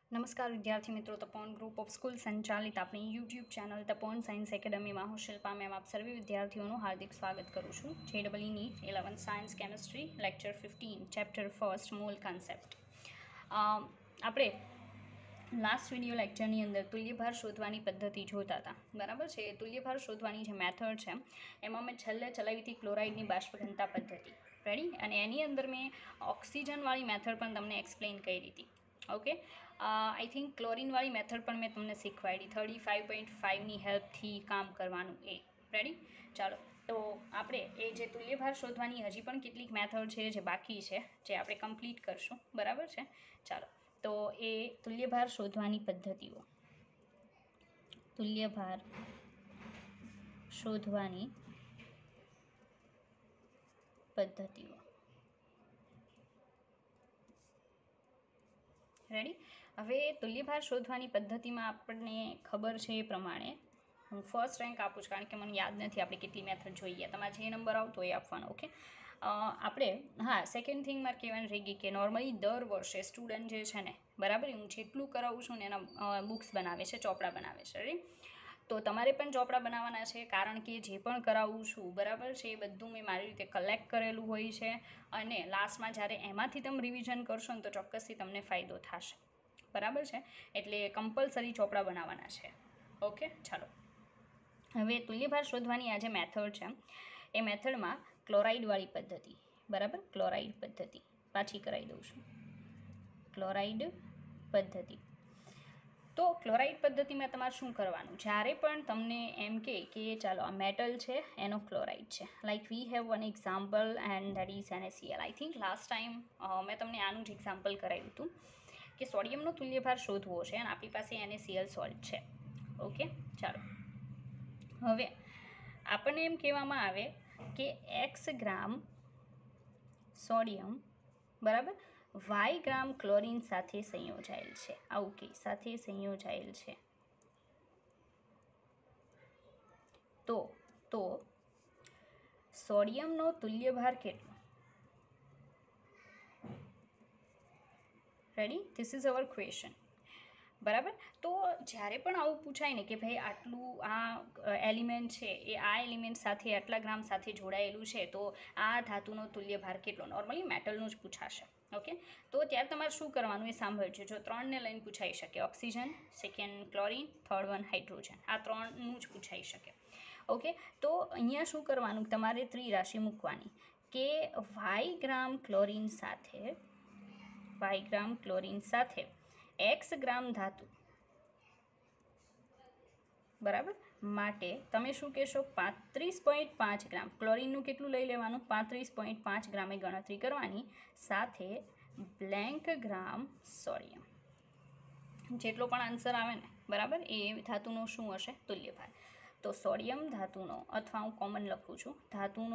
નમસ્કાર વિદ્યાર્થી મિત્રો, તપોન ગ્રુપ ઓફ સ્કૂલ સંચાલિત આપણી યુટ્યુબ ચેનલ તપોન સાયન્સ એકેડમીમાં હું શિલ્પા મેમ આપ સર્વે વિદ્યાર્થીઓનું હાર્દિક સ્વાગત કરું છું. JEE NEET 11 science chemistry lecture 15 chapter first mole concept. આપણે લાસ્ટ વિડીયો લેક્ચરની અંદર તુલ્યભાર શોધવાની પદ્ધતિ જોતા હતા, બરાબર છે. એ તુલ્યભાર શોધવાની જે મેથડ છે એમાં મેં છેલ્લે ચલાવી હતી ક્લોરાઇડની બાષ્પઘનતા પદ્ધતિ, રેડી. અને એની અંદર મેં ઓક્સિજનવાળી મેથડ પણ તમને એક્સપ્લેન કરી હતી. ઓકે, આઈ થિંક ક્લોરિનવાળી મેથડ પણ મેં તમને શીખવાડી 35.5ની હેલ્પથી કામ કરવાનું એ, રેડી. ચાલો, તો આપણે એ જે તુલ્યભાર શોધવાની હજી પણ કેટલીક મેથડ છે જે બાકી છે, જે આપણે કમ્પ્લીટ કરશું, બરાબર છે. ચાલો, તો એ તુલ્યભાર શોધવાની પદ્ધતિઓ, તુલ્યભાર શોધવાની પદ્ધતિઓ, રેડી. હવે તુલ્યભાર શોધવાની પદ્ધતિમાં આપણને ખબર છે એ પ્રમાણે હું ફર્સ્ટ રેન્ક આપું છું, કારણ કે મને યાદ નથી આપણે કેટલી મેથડ જોઈએ. તમારે જે નંબર આવતો હોય આપવાનો. ઓકે, આપણે સેકન્ડ થિંગ મારે કહેવાનું રહી ગઈ કે નોર્મલી દર વર્ષે સ્ટુડન્ટ જે છે ને, બરાબર, હું જેટલું કરાવું છું ને એના બુક્સ બનાવે છે, ચોપડા બનાવે છે, રાઈટ. તો તમારે પણ ચોપડા બનાવવાના છે, કારણ કે જે પણ કરાવું છું, બરાબર છે, એ બધું મેં મારી રીતે કલેક્ટ કરેલું હોય છે. અને લાસ્ટમાં જ્યારે એમાંથી તમે રિવિઝન કરશો ને તો ચોક્કસથી તમને ફાયદો થશે, બરાબર છે. એટલે કમ્પલસરી ચોપડા બનાવવાના છે. ઓકે, ચાલો. હવે તુલ્યભાર શોધવાની આ જે મેથડ છે એ મેથડમાં ક્લોરાઇડવાળી પદ્ધતિ, બરાબર, ક્લોરાઇડ પદ્ધતિ પાછી કરાવી દઉં છું. ક્લોરાઇડ પદ્ધતિ. તો ક્લોરાઇડ પદ્ધતિમાં તમારે શું કરવાનું, જ્યારે પણ તમને એમ કે ચાલો આ મેટલ છે એનો ક્લોરાઇડ છે, like we have one example and that is NaCl. I think last time મેં તમને આનું જ એક્ઝામ્પલ કરાવ્યું હતું કે સોડિયમનો તુલ્યભાર શોધવો છે અને આપણી પાસે NaCl સોલ્ટ છે. ઓકે, ચાલો. હવે આપણને એમ કહેવામાં આવે કે x ગ્રામ સોડિયમ, બરાબર, y ગ્રામ ક્લોરીન સાથે સંયોજાયેલ છે. આવું કે સાથે સંયોજાયેલ છે. તો સોડિયમનો તુલ્યભાર કેટલો? Ready, this is our question, બરાબર. તો જ્યારે પણ આવું પૂછાય ને કે ભાઈ આટલું આ એલિમેન્ટ છે એ આ એલિમેન્ટ સાથે આટલા ગ્રામ સાથે જોડાયેલું છે, તો આ ધાતુનો તુલ્યભાર કેટલો, નોર્મલી મેટલનું જ પૂછાશે. ઓકે, તો ત્યારે તમારે શું કરવાનું એ સાંભળજો. જો 3ને લઈને પૂછાઈ શકે, oxygen, second chlorine, third one hydrogen, આ 3નું જ પૂછાઈ શકે. ઓકે, તો અહીંયા શું કરવાનું, તમારે ત્રિરાશિ મૂકવાની કે y ગ્રામ ક્લોરીન સાથે x ગ્રામ ધાતુ, બરાબર, માટે તમે શું કહેશો, 35.5 ગ્રામ ક્લોરીનનું કેટલું લઈ લેવાનું, 35.5 ગ્રામે ગણતરી કરવાની, સાથે બ્લેન્ક ગ્રામ સોડિયમ. જેટલો પણ આન્સર આવે ને, બરાબર, એ ધાતુનો શું હશે, તુલ્યભાર. તો સોડિયમ ધાતુનો, અથવા હું કોમન લખું છું, ધાતુનો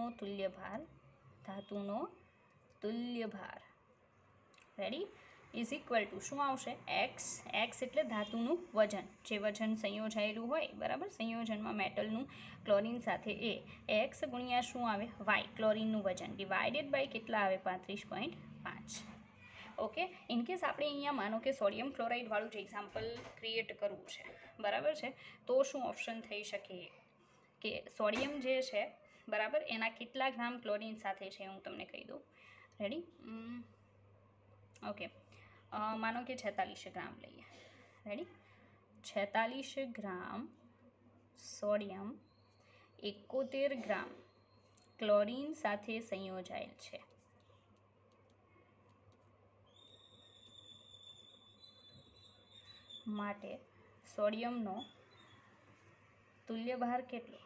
તુલ્યભાર, રેડી, ઇઝ ઇક્વલ ટુ શું આવશે, એક્સ એટલે ધાતુનું વજન, જે વજન સંયોજાયેલું હોય, બરાબર, સંયોજનમાં મેટલનું ક્લોરીન સાથે એ એક્સ ગુણ્યા શું આવે, વાય, ક્લોરીનનું વજન, ડિવાઇડેડ બાય કેટલા આવે, 35.5. ઓકે, ઇનકેસ આપણે અહીંયા માનો કે સોડિયમ ક્લોરાઇડવાળું જ એક્ઝામ્પલ ક્રિએટ કરવું છે, બરાબર છે, તો શું ઓપ્શન થઈ શકે કે સોડિયમ જે છે, બરાબર, એના કેટલા ગ્રામ ક્લોરીન સાથે છે હું તમને કહી દઉં. રેડી, ઓકે, માનો કે 46 ગ્રામ લઈએ, ready. 46 gram sodium 71 gram chlorine સાથે સંયોજાયેલ છે. માટે સોડિયમનો તુલ્યભાર કેટલો,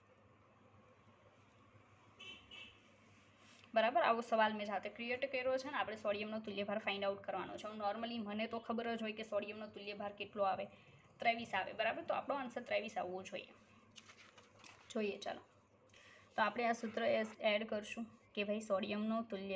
બરાબર. આવો સવાલ મેં જાતે ક્રિએટ કર્યો છે ને, આપણે સોડિયમનો તુલ્યભાર ફાઇન્ડ આઉટ કરવાનો છે. નોર્મલી મને તો ખબર જ હોય કે સોડિયમનો તુલ્યભાર કેટલો આવે, 23 આવે, બરાબર. તો આપણો આન્સર 23 આવવો જોઈએ. ચાલો, તો આપણે આ સૂત્ર એડ કરશું કે ભાઈ સોડિયમનો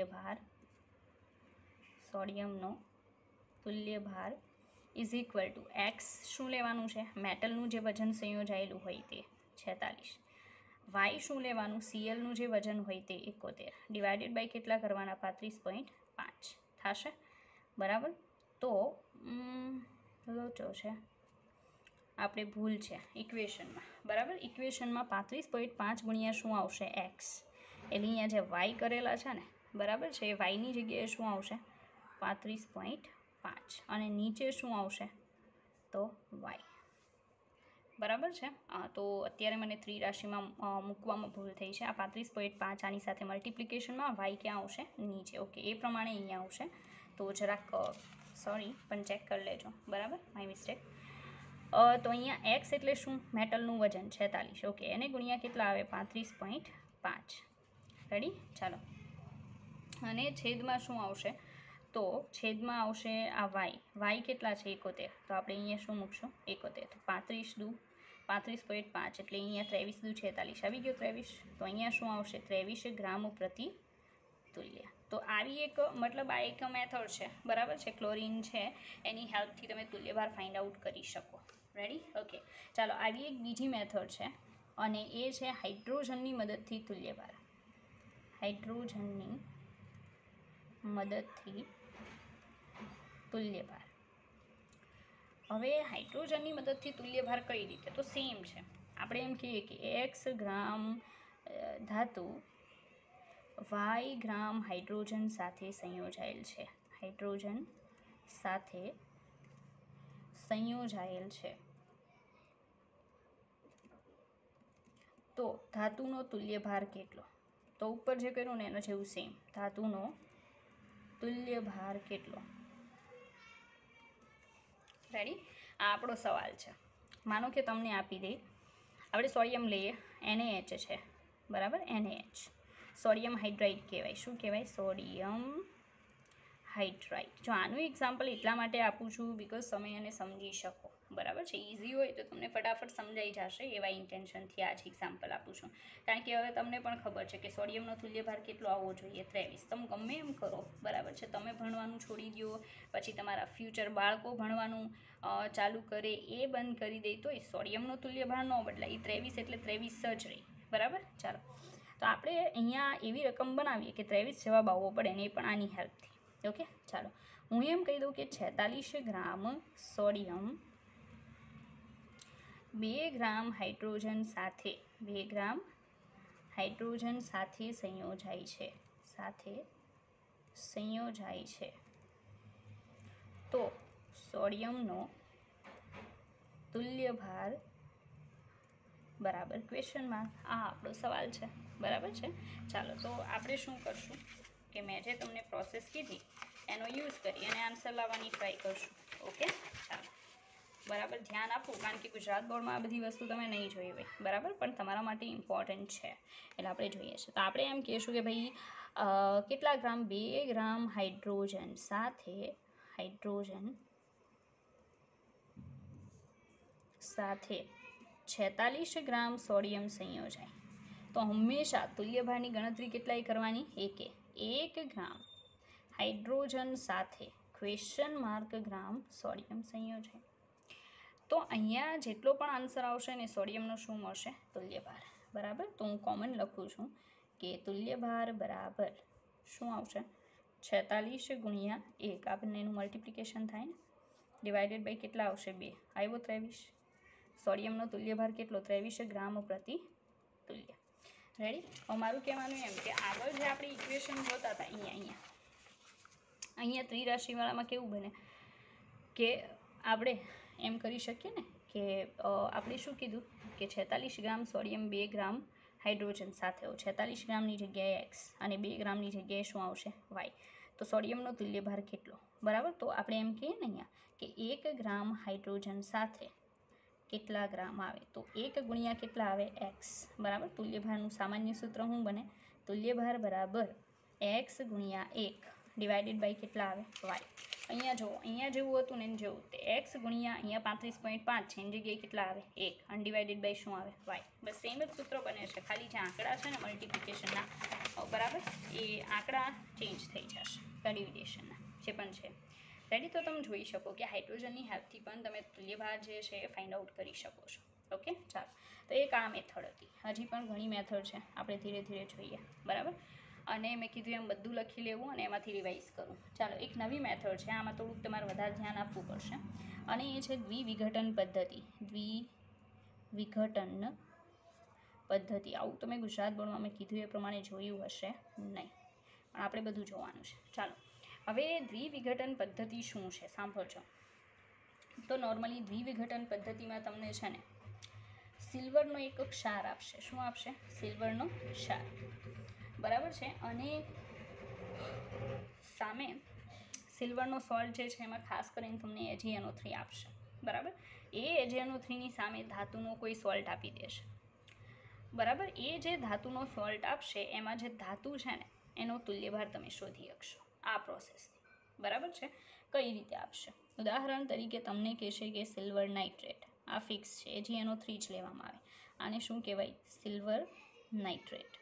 તુલ્યભાર ઇઝ ઇક્વલ ટુ એક્સ, શું લેવાનું છે, મેટલનું જે વજન સંયોજાયેલું હોય તે 46, વાય શું લેવાનું, સીએલનું જે વજન હોય તે 71, ડિવાઇડેડ બાય કેટલા કરવાના, 35.5 થશે, બરાબર. તો લોચો છે, આપણે ભૂલ છે ઇક્વેશનમાં, બરાબર. ઇક્વેશનમાં 35.5 ગુણ્યા શું આવશે એક્સ, એટલે અહીંયા જે વાય કરેલા છે ને, બરાબર છે, એ વાયની જગ્યાએ શું આવશે 35.5 અને નીચે શું આવશે તો વાય, બરાબર છે. તો અત્યારે મને ત્રિરાશિમાં મૂકવામાં ભૂલ થઈ છે. આ 35.5 આની સાથે મલ્ટિપ્લિકેશનમાં વાય ક્યાં આવશે નીચે, ઓકે, એ પ્રમાણે અહીંયા આવશે. તો જરાક સોરી પણ ચેક કરી લેજો, બરાબર, માય મિસ્ટેક. તો અહીંયા એક્સ એટલે શું, મેટલનું વજન 46, ઓકે, એને ગુણ્યા કેટલા આવે 35.5, રેડી. ચાલો, અને છેદમાં શું આવશે તો છેદમાં આવશે આ વાય કેટલા છે 71, તો આપણે અહીંયા શું મૂકશું 71, તો 35.5 એટલે અહીંયા 23 × 46 આવી ગયો 23, તો અહીંયા શું આવશે 23 ગ્રામ પ્રતિ તુલ્ય. તો આવી એક મતલબ આ એક મેથડ છે, બરાબર છે, ક્લોરીન છે, એની હેલ્પથી તમે તુલ્યભાર ફાઇન્ડ આઉટ કરી શકો, રેડી. ઓકે, ચાલો, આવી એક બીજી મેથડ છે અને એ છે હાઇડ્રોજનની મદદથી તુલ્યભાર, હાઇડ્રોજનની મદદથી તુલ્યભાર. હવે હાઇડ્રોજનની મદદથી તુલ્યભાર કઈ રીતે, તો સેમ છે, આપણે એમ કહીએ કે x ગ્રામ ધાતુ y ગ્રામ હાઇડ્રોજન સાથે સંયોજાયેલ છે, હાઇડ્રોજન સાથે સંયોજાયેલ છે, તો ધાતુનો તુલ્યભાર કેટલો, તો ઉપર જે કર્યું ને એનો જેવું સેમ, ધાતુનો તુલ્યભાર કેટલો, રેડી. આ આપણો સવાલ છે. માનો કે તમને આપી દે, આપણે સોડિયમ લઈએ, NaH છે, બરાબર, NaH, સોડિયમ હાઇડ્રાઇડ કહેવાય, શું કહેવાય સોડિયમ હાઇડ્રાઇડ. જો આનું એક્ઝામ્પલ એટલા માટે આપું છું બિકોઝ તમે એને સમજી શકો, બરાબર છે. ઇઝી હોય તો તમને ફટાફટ સમજાઈ જશે એવા ઇન્ટેન્શનથી આ જ એક્ઝામ્પલ આપું છું. કારણ કે હવે તમને પણ ખબર છે કે સોડિયમનો તુલ્યભાર કેટલો આવવો જોઈએ 23. તમે ગમે એમ કરો, બરાબર છે, તમે ભણવાનું છોડી દો, પછી તમારા ફ્યુચર બાળકો ભણવાનું ચાલુ કરે, એ બંધ કરી દે, તો એ સોડિયમનો તુલ્યભાર ન બદલાય, 23 એટલે 23 જ રહી, બરાબર. ચાલો, તો આપણે અહીંયા એવી રકમ બનાવીએ કે 23 જવાબ આવવો પડે ને, એ પણ આની હેલ્પથી, ઓકે. ચાલો, હું એમ કહી દઉં કે 46 ગ્રામ સોડિયમ 2 ગ્રામ હાઇડ્રોજન સાથે 2 ગ્રામ હાઇડ્રોજન સાથે સંયોજાય છે, સાથે સંયોજાય છે, તો સોડિયમનો તુલ્યભાર બરાબર ક્વેશ્ચન માર્ક. આ આપણો સવાલ છે, બરાબર છે. ચાલો, તો આપણે શું કરશું કે મેં જે તમને પ્રોસેસ કીધી એનો યુઝ કરી અને આન્સર લાવવાની ટ્રાય કરશું, ઓકે. ચાલો, બરાબર, ધ્યાન આપવું, કારણ કે ગુજરાત બોર્ડમાં આ બધી વસ્તુ તમે નહીં જોઈ હોય, બરાબર, પણ તમારા માટે ઇમ્પોર્ટન્ટ છે એટલે આપણે જોઈએ છીએ. તો આપણે એમ કહીશું કે ભાઈ કેટલા ગ્રામ 2 ગ્રામ હાઇડ્રોજન સાથે 46 ગ્રામ સોડિયમ સંયોજાય, તો હંમેશા તુલ્યભારની ગણતરી કેટલાય કરવાની, 1 ગ્રામ હાઇડ્રોજન સાથે ક્વેશ્ચન માર્ક ગ્રામ સોડિયમ સંયોજાય. તો અહીંયા જેટલો પણ આન્સર આવશે ને સોડિયમનો શું મળશે તુલ્યભાર, બરાબર. તો હું કોમન લખું છું કે તુલ્યભાર બરાબર શું આવશે 46 ગુણ્યા 1, આપણને એનું મલ્ટિપ્લિકેશન થાય ને, ડિવાઇડેડ બાય કેટલા આવશે 2, આવ્યો 23. સોડિયમનો તુલ્યભાર કેટલો 23 ગ્રામ પ્રતિ તુલ્ય, રેડી. મારું કહેવાનું એમ કે આગળ જે આપણે ઇક્વેશન જોતા હતા અહીંયા ત્રિરાશિવાળામાં કેવું બને કે આપણે એમ કરી શકીએ ને કે આપણે શું કીધું કે 46 ગ્રામ સોડિયમ 2 ગ્રામ હાઇડ્રોજન સાથે, 46 ગ્રામની જગ્યાએ એક્સ અને 2 ગ્રામની જગ્યાએ શું આવશે વાય, તો સોડિયમનો તુલ્યભાર કેટલો, બરાબર. તો આપણે એમ કહીએ ને અહીંયા કે 1 ગ્રામ હાઇડ્રોજન સાથે કેટલા ગ્રામ આવે, તો 1 ગુણ્યા કેટલા આવે એક્સ, બરાબર. તુલ્યભારનું સામાન્ય સૂત્ર શું બને, તુલ્યભાર બરાબર એક્સ ગુણ્યા 1 ડિવાઇડેડ બાય કેટલા આવે વાય. અહીંયા જુઓ, અહીંયા જેવું હતું ને એને જેવું, તે એક્સ ગુણ્યા અહીંયા 35.5 છે એની જગ્યાએ કેટલા આવે 1 અનડિવાઇડેડ બાય શું આવે વાય. બસ સેમ જ સૂત્ર બને છે, ખાલી જે આંકડા છે ને મલ્ટિપ્લિકેશનના, બરાબર, એ આંકડા ચેન્જ થઈ જશે, ડિવિડેશનના જે પણ છે, રેડી. તો તમે જોઈ શકો કે હાઇડ્રોજનની હેલ્પથી પણ તમે તુલ્યભાર જે છે એ ફાઇન્ડ આઉટ કરી શકો છો, ઓકે. ચાલો, તો એક આ મેથડ હતી, હજી પણ ઘણી મેથડ છે, આપણે ધીરે ધીરે જોઈએ, બરાબર. અને મેં કીધું એમ બધું લખી લેવું અને એમાંથી રિવાઇઝ કરું. ચાલો, એક નવી મેથડ છે, આમાં થોડુંક તમારે વધારે ધ્યાન આપવું પડશે અને એ છે દ્વિવિઘટન પદ્ધતિ. દ્વિવિઘટન પદ્ધતિ. આવું તમે ગુજરાત બોર્ડમાં મેં કીધું એ પ્રમાણે જોયું હશે નહીં, પણ આપણે બધું જોવાનું છે. ચાલો, હવે દ્વિવિઘટન પદ્ધતિ શું છે સાંભળજો. તો નોર્મલી દ્વિવિઘટન પદ્ધતિમાં તમને છે ને સિલ્વરનો એક ક્ષાર આપશે. શું આપશે? સિલ્વરનો ક્ષાર, બરાબર છે. અને સામે સિલ્વરનો સોલ્ટ જે છે એમાં ખાસ કરીને તમને AgNO3 આપશે, બરાબર. એ AgNO3ની સામે ધાતુનો કોઈ સોલ્ટ આપી દેશે, બરાબર. એ જે ધાતુનો સોલ્ટ આપશે એમાં જે ધાતુ છે ને એનો તુલ્યભાર તમે શોધી શકશો આ પ્રોસેસથી, બરાબર છે. કઈ રીતે આપશે? ઉદાહરણ તરીકે તમને કહેશે કે સિલ્વર નાઇટ્રેટ, આ ફિક્સ છે, AgNO3 જ લેવામાં આવે. આને શું કહેવાય? Silver nitrate.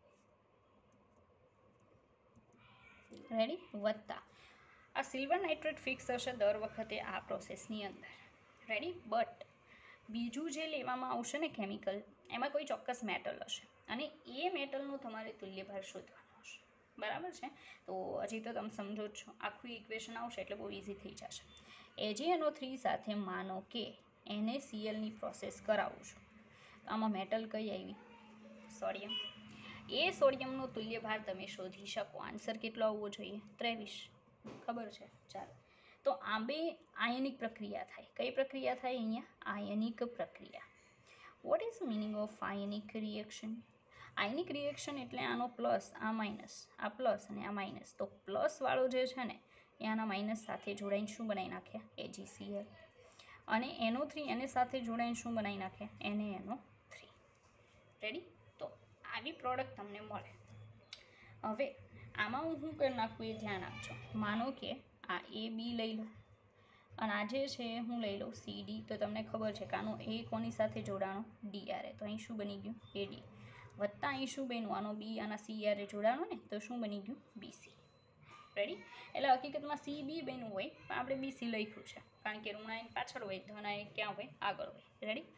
રેડી? વત્તા આ સિલ્વર નાઇટ્રેટ ફિક્સ હશે દર વખતે આ પ્રોસેસની અંદર. રેડી? બટ બીજું જે લેવામાં આવશે ને કેમિકલ, એમાં કોઈ ચોક્કસ મેટલ હશે અને એ મેટલનો તમારે તુલ્યભાર શોધવાનો હશે, બરાબર છે. તો હજી તો તમે સમજો જ છો, આખું ઇક્વેશન આવશે એટલે બહુ ઇઝી થઈ જશે. AgNO3 સાથે માનો કે NaClની પ્રોસેસ કરાવું છું, આમાં મેટલ કઈ આવી? સોડિયમ. એ સોડિયમનો તુલ્યભાર તમે શોધી શકો. આન્સર કેટલો આવવો જોઈએ? 23. ખબર છે? ચાલો, તો આ બે આયનિક પ્રક્રિયા થાય. કઈ પ્રક્રિયા થાય અહીંયા? આયનિક પ્રક્રિયા. What is meaning of ionic reaction? Ionic reaction એટલે આનો પ્લસ, આ માઇનસ, આ પ્લસ અને આ માઇનસ. તો પ્લસ વાળો જે છે ને એ આના માઇનસ સાથે જોડાઈને શું બનાવી નાખે? AgCl. અને NO3 એને સાથે જોડાઈને શું બનાવી નાખે? NaNO3. રેડી? તો આવી પ્રોડક્ટ તમને મળે. હવે આમાં હું શું કરી નાખું એ ધ્યાન આપજો. માનો કે આ AB લઈ લો અને આ જે છે હું લઈ લઉં CD. તો તમને ખબર છે કે આનો A કોની સાથે જોડાણો? DRA. તો અહીં શું બની ગયું? AD. વત્તા અહીં શું બન્યું? આનો B આના CRA જોડાણો ને, તો શું બની ગયું? BC. રેડી? એટલે હકીકતમાં CB બન્યું હોય પણ આપણે BC લખ્યું છે કારણ કે ઋણાયન પાછળ હોય, ધનાયન ક્યાં હોય? આગળ હોય. રેડી?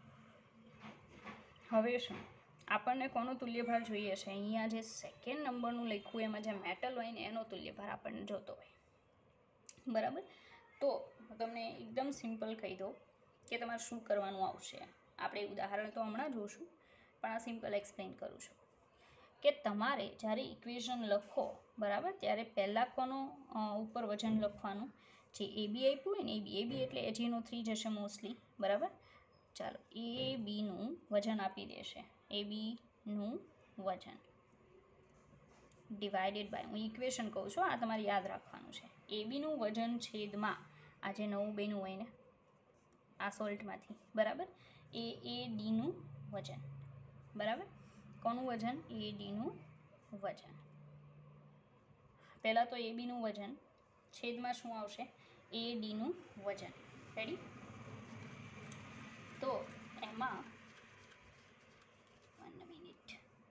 હવે શું આપણને કોનો તુલ્યભાર જોઈએ છે? અહીંયા જે સેકન્ડ નંબરનું લખ્યું એમાં જે મેટલ હોય ને એનો તુલ્યભાર આપણને જોતો હોય, બરાબર. તો તમને એકદમ સિમ્પલ કહી દઉં કે તમારે શું કરવાનું આવશે. આપણે ઉદાહરણ તો હમણાં જોશું, પણ આ સિમ્પલ એક્સપ્લેન કરું છું કે તમારે જ્યારે ઇક્વેશન લખો, બરાબર, ત્યારે પહેલાં કોનો ઉપર વજન લખવાનું? જે AB આપ્યું હોય ને AB એટલે AgNO3 જશે મોસ્ટલી, બરાબર. ચાલો, ABનું વજન આપી દેશે. ABનું વજન ડિવાઇડેડ બાય, હું ઇક્વેશન કહું છું, આ તમારે યાદ રાખવાનું છે. ABનું વજન છેદમાં આ જે નવું બન્યું હોય ને આ સોલ્ટમાંથી, બરાબર, એ ADનું વજન, બરાબર. કોનું વજન? ADનું વજન. પહેલાં તો ABનું વજન છેદમાં શું આવશે? ADનું વજન. રેડી? તો એમાં 1 મિનિટ.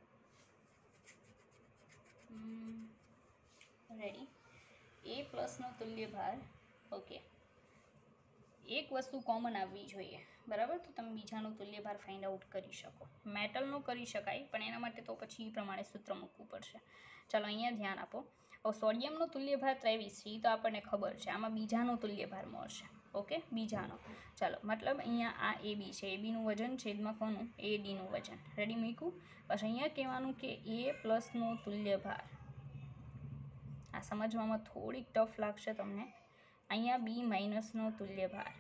રેડી? A પ્લસનો તુલ્યભાર. ઓકે, એક વસ્તુ કોમન આવવી જોઈએ, બરાબર. તો તમે બીજાનો તુલ્યભાર ફાઇન્ડ આઉટ કરી શકો. મેટલનો કરી શકાય પણ એના માટે તો પછી એ પ્રમાણે સૂત્ર મૂકવું પડશે. ચાલો, અહીંયા ધ્યાન આપો. સોડિયમનો તુલ્યભાર 23 છે, એ તો આપણને ખબર છે. આમાં બીજાનો તુલ્યભાર મળશે. ઓકે, બીજાનો. ચાલો, મતલબ અહીંયા આ AB છે, ABનું વજન છેદમાં કોનું? ADનું વજન. રેડી? મૂક્યું. પછી અહીંયા કહેવાનું કે A પ્લસનો તુલ્યભાર. આ સમજવામાં થોડીક ટફ લાગશે તમને. અહીંયા B માઇનસનો તુલ્યભાર.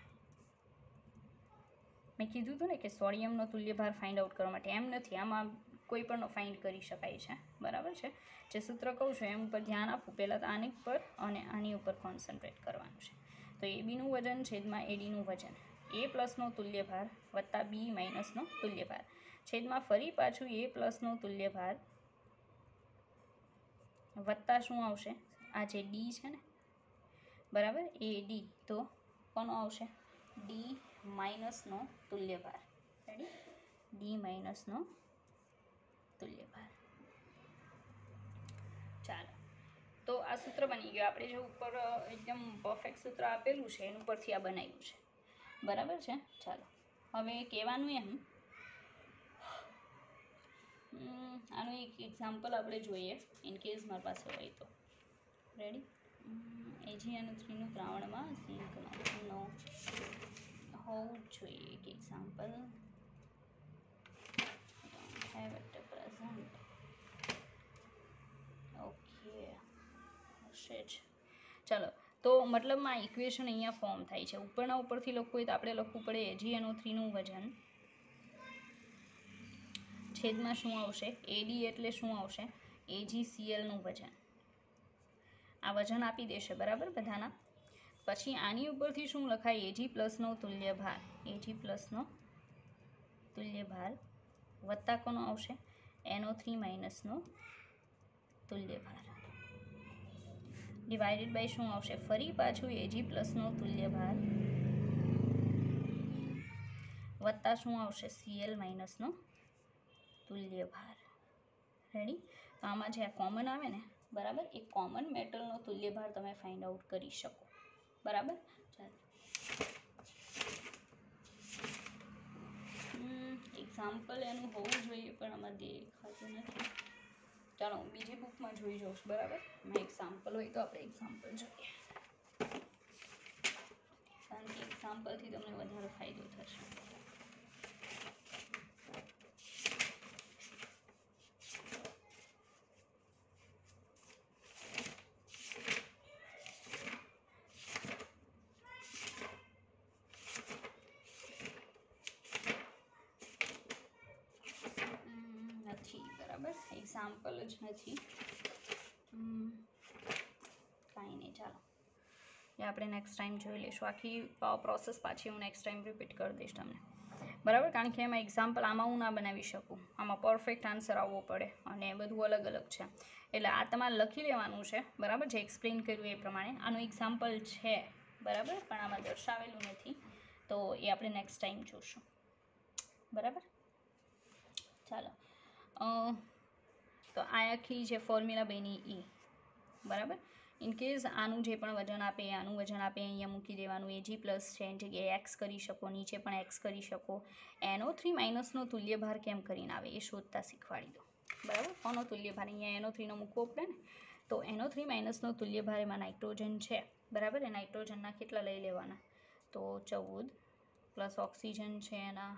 મેં કીધું હતું ને કે સોડિયમનો તુલ્યભાર ફાઇન્ડ આઉટ કરવા માટે એમ નથી, આમાં કોઈ પણનો ફાઇન્ડ કરી શકાય છે, બરાબર છે. જે સૂત્ર કહું છું એમ ઉપર ધ્યાન આપવું. પહેલાં તો આની ઉપર અને આની ઉપર કોન્સન્ટ્રેટ કરવાનું છે. તો ABનું વજન છેદમાં ADનું વજન, A પ્લસનો તુલ્યભાર વત્તા B માઇનસનો તુલ્યભાર છેદમાં ફરી પાછું A પ્લસનો તુલ્યભાર વત્તા શું આવશે? આ જે D છે ને, બરાબર, AD. તો કોનો આવશે? D માઇનસનો તુલ્યભાર. રેડી? D માઇનસનો તુલ્યભાર. ચાલો, તો આ સૂત્ર બની ગયું. આપણે જે ઉપર એકદમ પરફેક્ટ સૂત્ર આપેલું છે એનું પરથી આ બનાવ્યું છે, બરાબર છે. ચાલો, હવે કહેવાનું એમ આનું એક એક્ઝામ્પલ આપણે જોઈએ, ઇન કેસ મારી પાસે હોય તો. રેડી? AgNO3નું દ્રાવણમાં ઝીંકનો હોવું જોઈએ એક example. have it present. Okay, હશે જ. ચાલો, તો મતલબમાં ઇક્વેશન અહીંયા ફોર્મ થાય છે. ઉપરના ઉપરથી લખવું હોય તો આપણે લખવું પડે AgNO3નું વજન છેદમાં શું આવશે, AD એટલે શું આવશે, AgClનું વજન. આ વજન આપી દેશે બરાબર બધાના. પછી આની ઉપરથી શું લખાય, Ag પ્લસનો તુલ્ય ભાર, Ag પ્લસનો તુલ્ય ભાર વત્તા કોનો આવશે, NO3 માઇનસનો તુલ્ય ભાર ડિવાઇડેડ બાય શું આવશે, ફરી પાછું Ag પ્લસનો તુલ્ય ભાર વત્તા શું આવશે, Cl માઇનસનો તુલ્ય ભાર. રેડી? તો આમાં જે આ કોમન આવે ને બરાબર, એ કોમન મેટલનો તુલ્ય ભાર તમે ફાઇન્ડ આઉટ કરી શકો. બરાબર? ચાલો, એક્ઝામ્પલ એનું હોવું જોઈએ પણ આમાં દેખાતું નથી. ચાલો, હું બીજી બુકમાં જોઈ જાઉં છું. બરાબર? એમાં એક્ઝામ્પલ હોય તો આપણે એક્ઝામ્પલ જોઈએ, કારણ કે એક્ઝામ્પલથી તમને વધારે ફાયદો થશે. નથી, બરાબર, એક્ઝામ્પલ જ નથી. કાંઈ નહીં, ચાલો, એ આપણે નેક્સ્ટ ટાઈમ જોઈ લઈશું. આખી પ્રોસેસ પાછી હું નેક્સ્ટ ટાઈમ રિપીટ કરી દઈશ તમને. બરાબર? કારણ કે એમાં એક્ઝામ્પલ આમાં હું ના બનાવી શકું, આમાં પરફેક્ટ આન્સર આવવો પડે અને બધું અલગ અલગ છે. એટલે આ તમારે લખી લેવાનું છે, બરાબર, જે એક્સપ્લેન કર્યું એ પ્રમાણે. આનું એક્ઝામ્પલ છે, બરાબર, પણ આમાં દર્શાવેલું નથી, તો એ આપણે નેક્સ્ટ ટાઈમ જોઈશું. બરાબર? ચાલો, તો આ આખી જે ફોર્મ્યુલા બની એ, બરાબર. ઇન કેસ આનું જે પણ વજન આપે, આનું વજન આપે, અહીંયા મૂકી દેવાનું. Ag પ્લસ છે એની જગ્યાએ એક્સ કરી શકો, નીચે પણ એક્સ કરી શકો. NO3 માઇનસનો તુલ્ય ભાર કેમ કરીને આવે એ શોધતા શીખવાડી દો. બરાબર? કોનો તુલ્ય ભાર, અહીંયા NO3નો મૂકવો પડે ને, તો NO3 માઇનસનો તુલ્ય ભાર એમાં નાઇટ્રોજન છે, બરાબર. એ નાઇટ્રોજનના કેટલા લઈ લેવાના, તો 14 પ્લસ ઓક્સિજન છે એના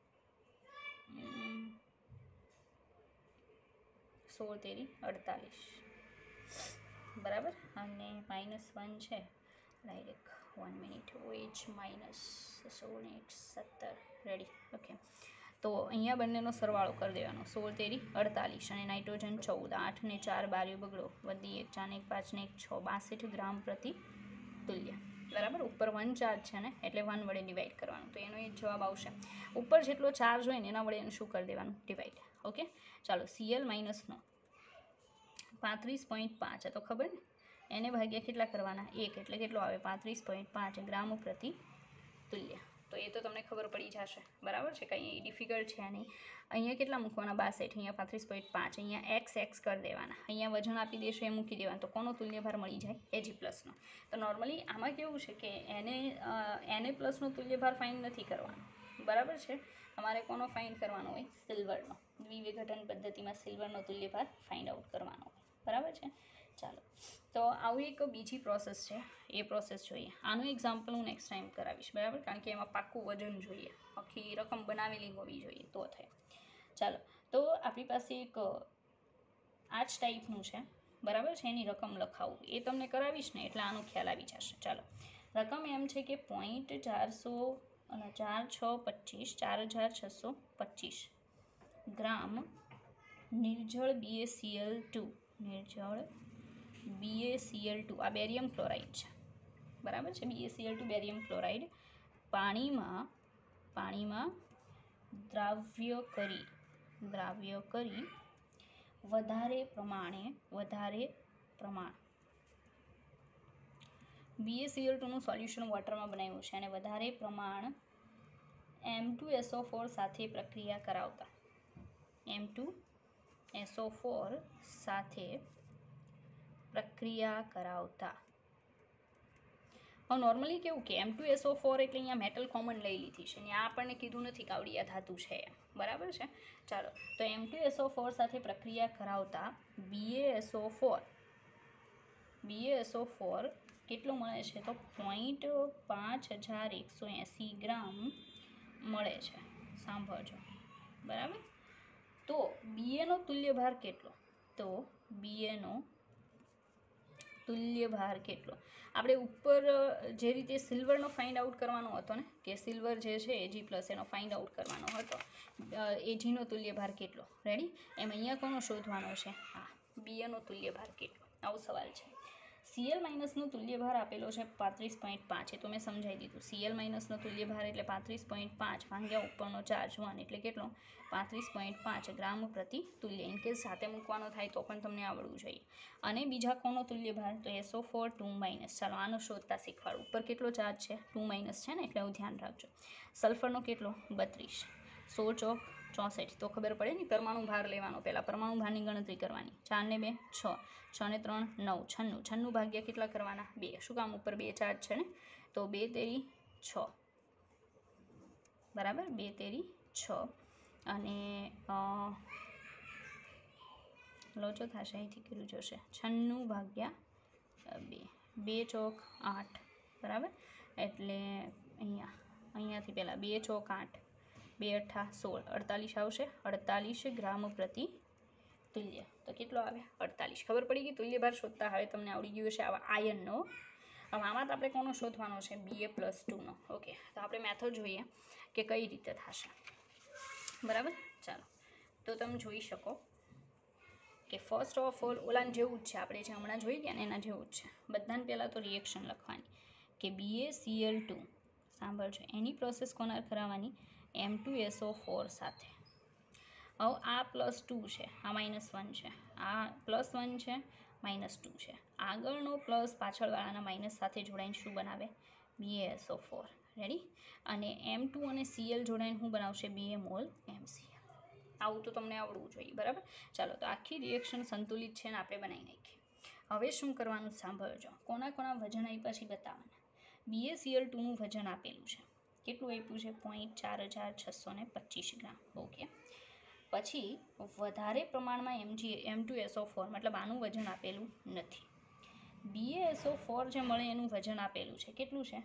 16 તેરી 48, બરાબર, અને -1 છે, direct 1 minute, OH minus 16 17. Ready? Okay, તો અહીંયા બંનેનો સરવાળો કરી દેવાનો. 16 તેરી 48 અને નાઇટ્રોજન 14, 8 ને 4 બાર્યું બગડો, વધી 1 4 ને 1 5 ને 1 6, 62 ગ્રામ પ્રતિ તુલ્ય. બરાબર? ઉપર 1 ચાર્જ છે ને, એટલે 1 વડે ડિવાઈડ કરવાનું, તો એનો એ જવાબ આવશે. ઉપર જેટલો ચાર્જ હોય ને એના વડે એને શું કરી દેવાનું, ડિવાઈડ. ઓકે, ચાલો, Cl માઇનસનો 35.5 તો ખબર ને, એને ભાગ્યા કેટલા કરવાના, 1, એટલે કેટલો આવે, 35.5 ગ્રામ પ્રતિ તુલ્ય. તો એ તો તમને ખબર પડી જશે. બરાબર છે, કંઈ ડિફિકલ્ટ છે નહીં. અહીંયા કેટલા મૂકવાના, 62, અહીંયા 35.5, અહીંયા એક્સ કરી દેવાના, અહીંયા વજન આપી દેશે એ મૂકી દેવાનું, તો કોનો તુલ્ય ભાર મળી જાય, Ag પ્લસનો. તો નોર્મલી આમાં કેવું છે કે એને પ્લસનો તુલ્ય ભાર ફાઇન્ડ નથી કરવાનો. બરાબર છે? તમારે કોનો ફાઇન્ડ કરવાનો હોય, સિલ્વરનો. દ્વિવિઘટન પદ્ધતિમાં સિલ્વરનો તુલ્ય ભાર ફાઇન્ડ આઉટ કરવાનો હોય. બરાબર છે? ચાલો, તો આવું એક બીજી પ્રોસેસ છે, એ પ્રોસેસ જોઈએ. આનું એક્ઝામ્પલ હું નેક્સ્ટ ટાઈમ કરાવીશ. બરાબર? કારણ કે એમાં પાક્કું વજન જોઈએ, આખી રકમ બનાવેલી હોવી જોઈએ તો થાય. ચાલો, તો આપણી પાસે એક આ જ ટાઈપનું છે, બરાબર છે, એની રકમ લખાવું, એ તમને કરાવીશ ને એટલે આનો ખ્યાલ આવી જશે. ચાલો, રકમ એમ છે કે 4625 ગ્રામ નિર્જળ BaCl2, આ બેરિયમ ક્લોરાઇડ છે, બરાબર છે, BaCl2 બેરિયમ ક્લોરાઇડ પાણીમાં દ્રાવ્ય કરી વધારે પ્રમાણ BaCl2નું સોલ્યુશન વોટરમાં બનાવ્યું છે અને વધારે પ્રમાણ M2SO4 સાથે પ્રક્રિયા કરાવતા હવે નોર્મલી કેવું કે M2SO4 એટલે અહીંયા મેટલ કોમન લઈ લીધી છે ને, આ આપણને કીધું નથી કે આવડી આ ધાતુ છે એમ, બરાબર છે. ચાલો, તો M2SO4 સાથે પ્રક્રિયા કરાવતા BaSO4 કેટલું મળે છે? તો 5180 ગ્રામ મળે છે. સાંભળજો, બરાબર. તો Ba નો તુલ્ય ભાર કેટલો? તો Ba નો તુલ્ય ભાર કેટલો? આપણે ઉપર જે રીતે સિલ્વરનો ફાઇન્ડ આઉટ કરવાનો હતો ને, કે સિલ્વર જે છે Ag+ એનો ફાઇન્ડ આઉટ કરવાનો હતો, Ag નો તુલ્ય ભાર કેટલો, રેડી? એમ અહીંયા કોનો શોધવાનો છે? હા, Ba નો તુલ્ય ભાર કેટલો, આવો સવાલ છે. Cl- નો તુલ્ય ભાર આપેલો છે 35.5, એ તો મેં સમજાવી દીધું. Cl- નો તુલ્ય ભાર એટલે 35.5 ભાગ્યા ઉપરનો ચાર્જ 1 એટલે કેટલો? 35.5 ગ્રામ પ્રતિ તુલ્ય. ઇનકેસ સાથે મૂકવાનો થાય તો પણ તમને આવડવું જોઈએ. અને બીજા કોનો તુલ્ય ભાર? તો SO4 2-. ચાલો આનો શોધતા શીખવાડું. ઉપર કેટલો ચાર્જ છે? 2- છે ને, એટલે એવું ધ્યાન રાખજો. સલ્ફરનો કેટલો? 32. 100 ચોક 64, તો ખબર પડે ને. પરમાણુ ભાર લેવાનો, પહેલાં પરમાણુ ભારની ગણતરી કરવાની. 4 ને 2 6, 6 ને 3 9, 96 ભાગ્યા કેટલા કરવાના? 2. શું કામ? ઉપર 2 ચાર્જ છે ને, તો 2 તેરી 6, બરાબર. 2 તેરી 6 અને લોચો થશે, અહીંથી કેટલું જશે? 96 ભાગ્યા 2, 2 ચોક 8, બરાબર. એટલે અહીંયાથી પહેલાં 2 ચોક 8, 2 અઠ્ઠા 16, 48 આવશે. 48 ગ્રામ પ્રતિ તુલ્ય. તો કેટલો આવે? 48. ખબર પડી ગઈ? તુલ્ય ભાર શોધતા હવે તમને આવડી ગયું છે આવા આયનનો. હવે આમાં તો આપણે કોનો શોધવાનો છે? Ba+2નો. ઓકે, તો આપણે મેથડ જોઈએ કે કઈ રીતે થશે, બરાબર. ચાલો, તો તમે જોઈ શકો કે ફર્સ્ટ ઓફ ઓલ ઓલાને જેવું જ છે, આપણે જે હમણાં જોઈ ગયા ને એના જેવું જ છે. બધાને પહેલાં તો રિએક્શન લખવાની કે BaCl2, સાંભળજો, એની પ્રોસેસ કોના કરાવવાની? M2SO4 સાથે. હવે આ +2 છે, આ -1 છે, આ +1 છે, -2 છે. આગળનો પ્લસ પાછળવાળાના માઇનસ સાથે જોડાઈને શું બનાવે? BaSO4, ready. અને M2 અને Cl જોડાઈને શું બનાવશે? Ba-mol MCl. આવું તો તમને આવડવું જોઈએ, બરાબર. ચાલો, તો આખી રિએક્શન સંતુલિત છે ને આપણે બનાવી નાખીએ. હવે શું કરવાનું? સાંભળજો, કોના કોના વજન આપ્યા છે બતાવવાના. BaCl2નું વજન આપેલું છે, કેટલું આપ્યું છે? 4625 ગ્રામ. ઓકે. પછી વધારે પ્રમાણમાં M2SO4, મતલબ આનું વજન આપેલું નથી. BaSO4 જે મળે એનું વજન આપેલું છે, કેટલું છે?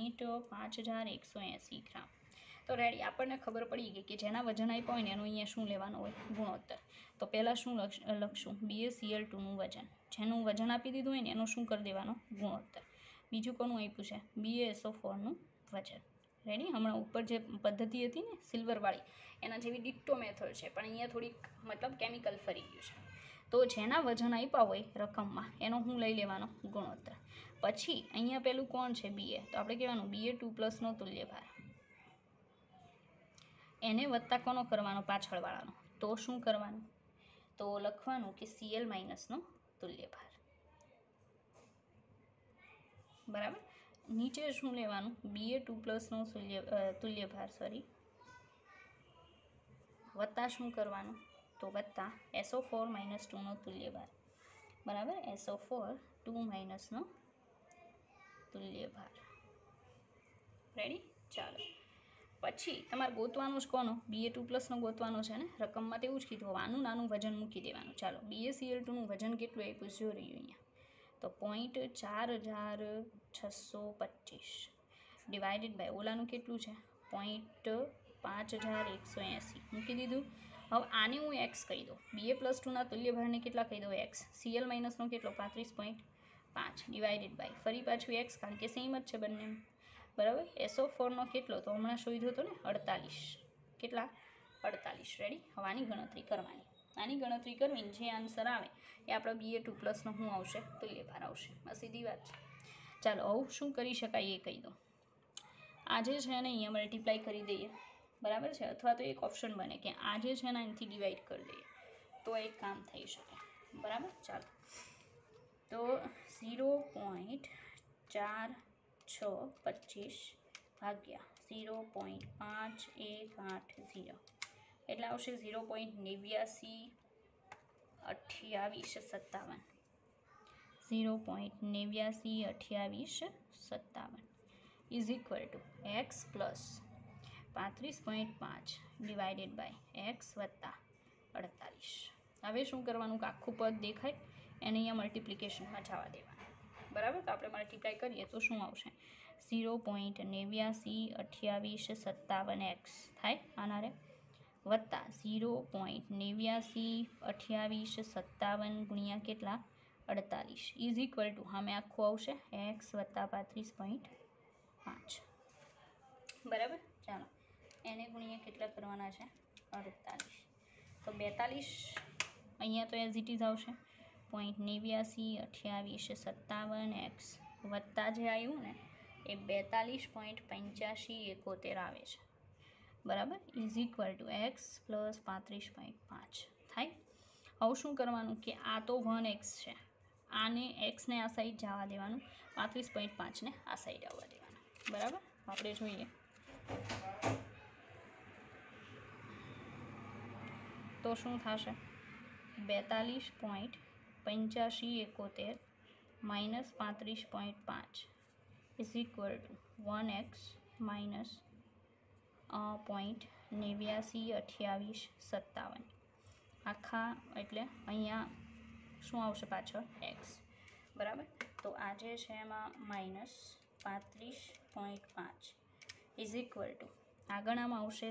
5180 ગ્રામ. તો રેડી, આપણને ખબર પડી ગઈ કે જેના વજન આપ્યા હોય ને એનું અહીંયા શું લેવાનું હોય? ગુણોત્તર. તો પહેલાં શું લખશું? BaCl2નું વજન. જેનું વજન આપી દીધું હોય ને એનું શું કરી દેવાનો? ગુણોત્તર. બીજું કોનું આપ્યું છે? BaSO4નું વજન. રેડી. હમણાં ઉપર જે પદ્ધતિ હતી ને સિલ્વરવાળી, એના જેવી ડિક્ટો મેથડ છે, પણ અહીંયા થોડીક મતલબ કેમિકલ ફરી ગયું છે. તો જેના વજન આપ્યા હોય રકમમાં એનો હું લઈ લેવાનો? ગુણોત્તર. પછી અહીંયા પેલું કોણ છે? Ba, તો આપણે કહેવાનું Ba2+ નો તુલ્ય ભાર. એને વત્તા કોનો કરવાનો? પાછળવાળાનો. તો શું કરવાનું? તો લખવાનું કે Cl- નો તુલ્ય ભાર, બરાબર. નીચે શું લેવાનું? Ba2+ નો તુલ્ય ભાર, સોરી, વત્તા શું કરવાનું? તો વત્તા SO4 - 2નો તુલ્ય ભાર, બરાબર. SO4 2- નો તુલ્ય ભાર, રેડી. ચાલો, પછી તમારે ગોતવાનું જ કોનો? Ba2+ નો ગોતવાનો છે ને, રકમમાં તેવું જ કીધું. આનું નાનું વજન મૂકી દેવાનું. ચાલો, BaCl2નું વજન કેટલું આપ્યું? જો રહ્યું અહીંયા, તો 4625 ડિવાઇડેડ બાય ઓલાનું કેટલું છે? 5180 મૂકી દીધું. હવે આને હું x કહી દઉં. Ba+2ના તુલ્ય ભારને કેટલા કહી દઉં? x. Cl- નો કેટલો? 35.5 ડિવાઇડેડ બાય ફરી પાછું x, કારણ કે સેમ જ છે બંને, બરાબર. SO4નો કેટલો? તો હમણાં શોધ્યો હતો ને, 48. કેટલા? 48. રેડી. હવે આની ગણતરી કરવાની. આની ગણતરી કરવીને જે આન્સર આવે એ આપણો Ba2+ નો શું આવશે? તુલ્ય ભાર આવશે. બસ સીધી વાત છે. ચાલો, હવે શું કરી શકાય એ કહી દો. આજે છે ને અહીંયા મલ્ટીપ્લાય કરી દઈએ, બરાબર છે. અથવા તો એક ઓપ્શન બને કે આજે છે ને એનાથી ડિવાઈડ કરી દઈએ, તો એક કામ થઈ શકે, બરાબર. ચાલો, તો 0.4625 ભાગ્યા 0.5180 એટલે આવશે 0.892857. 0.892857 is equal to x plus 35.5 divided by x વત્તા 48. હવે શું કરવાનું કે આખું પદ દેખાય એને અહીંયા મલ્ટિપ્લિકેશનમાં જવા દેવાનું, બરાબર. તો આપણે મલ્ટીપ્લાય કરીએ તો શું આવશે? 0.892857 થાય આના રે વત્તા 0.892857 ગુણ્યા કેટલા? 48 ઇઝ ઇક્વલ ટુ સામે આખું આવશે એક્સ વત્તા 35.5, બરાબર. ચાલો એને ગુણ્યા કેટલા કરવાના છે? 48. તો 42 અહીંયા તો એઝ ઇટ ઇઝ આવશે 0.892857 વત્તા જે આવ્યું ને એ 42.8571 આવે છે, બરાબર. Is equal to x plus 35.5 થાય. હવે શું કરવાનું કે આ તો 1x છે, આને એક્સને આ સાઈડ જવા દેવાનું, 35.5ને આ સાઈડ આવવા દેવાનું, બરાબર. આપણે જોઈએ તો શું થશે? 42.8571 minus 35.5 is equal to 1x minus 0.892857 આખા, એટલે અહીંયા શું આવશે પાછળ? એક્સ, બરાબર. તો આ જે છે એમાં માઇનસ 35.5 ઇઝ ઇક્વલ ટુ આગળનામાં આવશે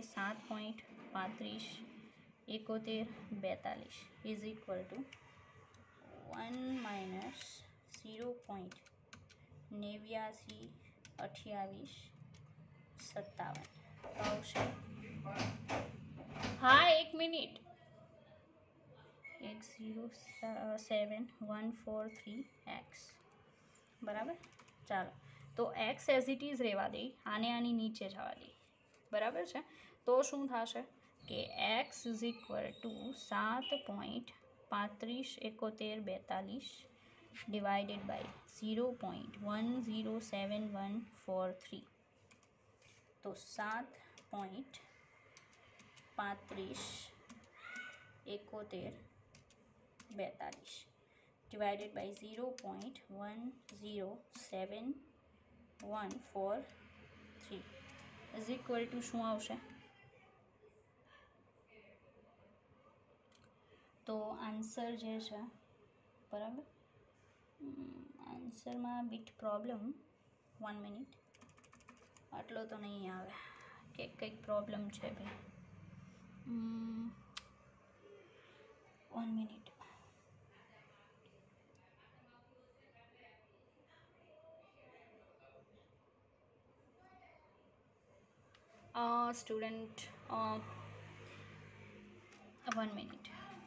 7.357142 ઇઝ ઇક્વલ ટુ 1 માઇનસ 0.892857 આવશે. હા, 1 મિનિટ. 107143x, બરાબર. ચાલો તો એક્સ એઝ ઇટ ઇઝ રહેવા દે, આને આની નીચે જવા દે, બરાબર છે. તો શું થશે કે x is equal to 7.357142 divided by 0.107143. તો 7.357142 divided by 0.107143 is equal to શું આવશે? તો આન્સર જે છે, બરાબર, આન્સરમાં બીટ પ્રોબ્લેમ. 1 મિનિટ, આટલો તો નહીં આવે કે કંઈક પ્રોબ્લેમ છે ભાઈ. 1 minute. Student 1 minute.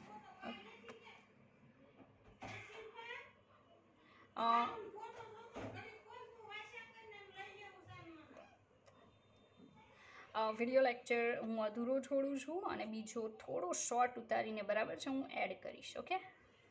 Video lecture હું અધૂરો છોડું છું અને બીજો થોડો શોર્ટ ઉતારીને, બરાબર છે, હું એડ કરીશ. ઓકે.